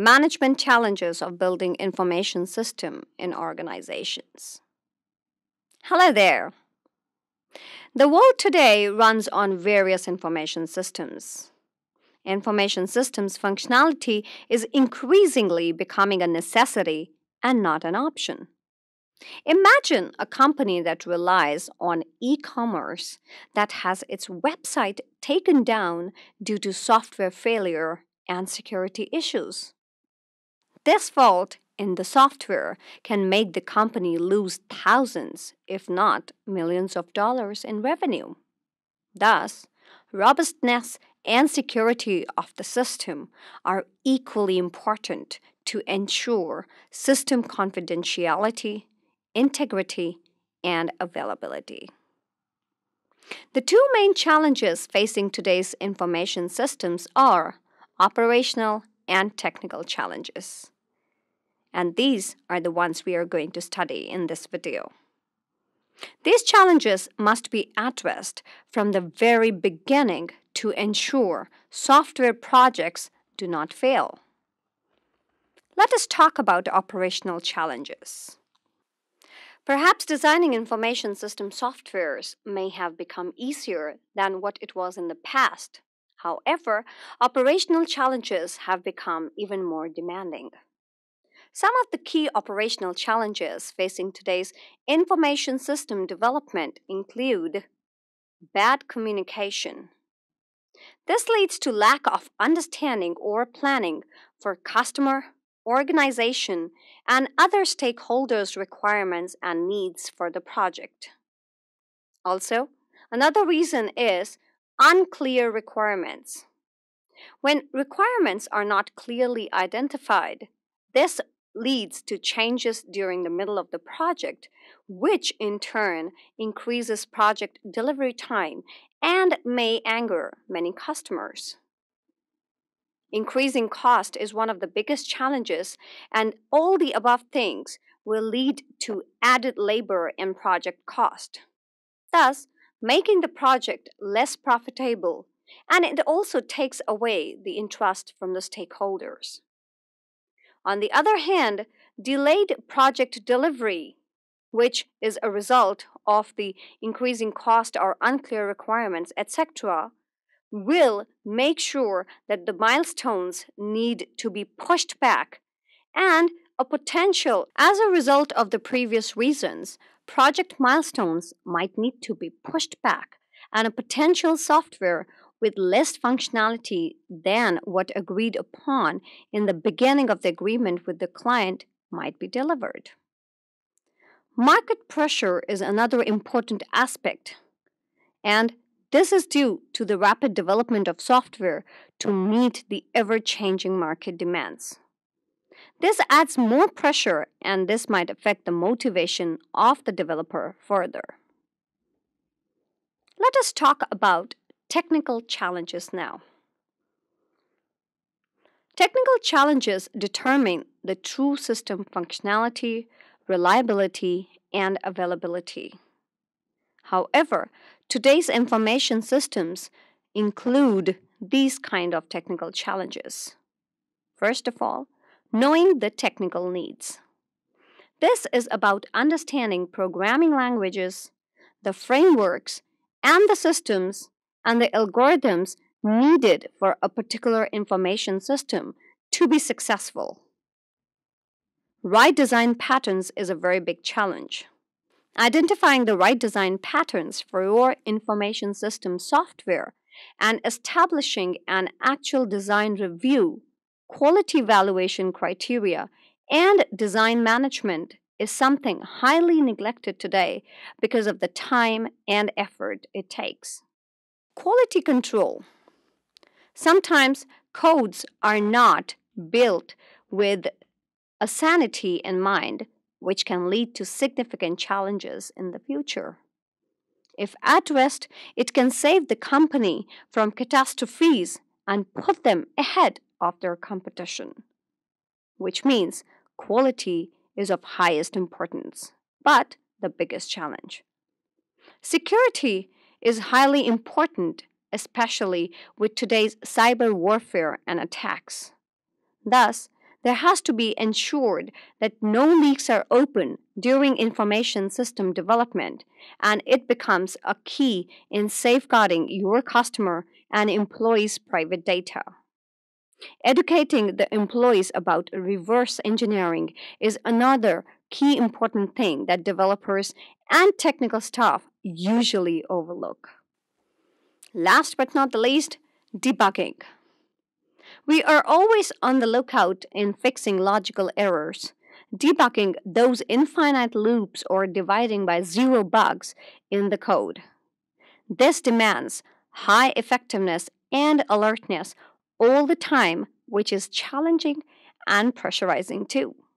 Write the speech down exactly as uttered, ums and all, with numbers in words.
Management challenges of building information system in organizations. Hello there. The world today runs on various information systems. Information systems functionality is increasingly becoming a necessity and not an option. Imagine a company that relies on e-commerce that has its website taken down due to software failure and security issues. This fault in the software can make the company lose thousands, if not millions of dollars in revenue. Thus, robustness and security of the system are equally important to ensure system confidentiality, integrity, and availability. The two main challenges facing today's information systems are operational and technical challenges. And these are the ones we are going to study in this video. These challenges must be addressed from the very beginning to ensure software projects do not fail. Let us talk about operational challenges. Perhaps designing information system softwares may have become easier than what it was in the past. However, operational challenges have become even more demanding. Some of the key operational challenges facing today's information system development include bad communication. This leads to lack of understanding or planning for customer, organization, and other stakeholders' requirements and needs for the project. Also, another reason is unclear requirements. When requirements are not clearly identified, this leads to changes during the middle of the project, which in turn increases project delivery time and may anger many customers. Increasing cost is one of the biggest challenges, and all the above things will lead to added labor and project cost, thus making the project less profitable, and it also takes away the interest from the stakeholders. On the other hand, delayed project delivery, which is a result of the increasing cost or unclear requirements, et cetera, will make sure that the milestones need to be pushed back, and a potential, as a result of the previous reasons, project milestones might need to be pushed back, and a potential software with less functionality than what agreed upon in the beginning of the agreement with the client might be delivered. Market pressure is another important aspect, and this is due to the rapid development of software to meet the ever-changing market demands. This adds more pressure, and this might affect the motivation of the developer further. Let us talk about technical challenges now. Technical challenges determine the true system functionality, reliability, and availability. However, today's information systems include these kind of technical challenges. First of all, knowing the technical needs. This is about understanding programming languages, the frameworks, and the systems and the algorithms needed for a particular information system to be successful. Right design patterns is a very big challenge. Identifying the right design patterns for your information system software and establishing an actual design review, quality evaluation criteria, and design management is something highly neglected today because of the time and effort it takes. Quality control. Sometimes codes are not built with a sanity in mind, which can lead to significant challenges in the future. If addressed, it can save the company from catastrophes and put them ahead of their competition, which means quality is of highest importance, but the biggest challenge. Security is highly important, especially with today's cyber warfare and attacks. Thus, There has to be ensured that no leaks are open during information system development, and it becomes a key in safeguarding your customer and employees' private data. Educating the employees about reverse engineering is another key important thing that developers and technical staff usually overlook. Last but not the least, debugging. We are always on the lookout in fixing logical errors, debugging those infinite loops or dividing by zero bugs in the code. This demands high effectiveness and alertness all the time, which is challenging and pressurizing too.